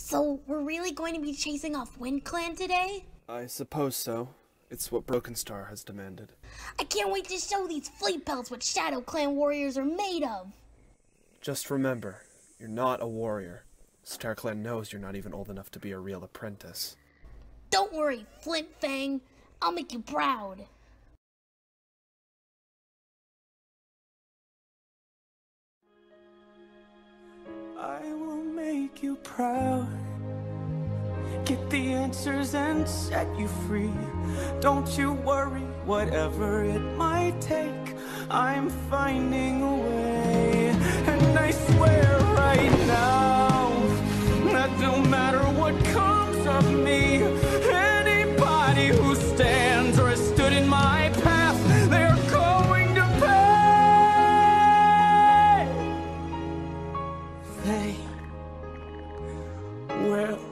So, we're really going to be chasing off Wind Clan today? I suppose so. It's what Brokenstar has demanded. I can't wait to show these flea pelts what Shadow Clan warriors are made of! Just remember, you're not a warrior. Star Clan knows you're not even old enough to be a real apprentice. Don't worry, Flintfang. I'll make you proud. I will make you proud. Get the answers and set you free. Don't you worry, whatever it might take, I'm finding a way. And I swear right now that no matter what comes of me, anybody who stands or has stood in my path, they're going to pay. They will.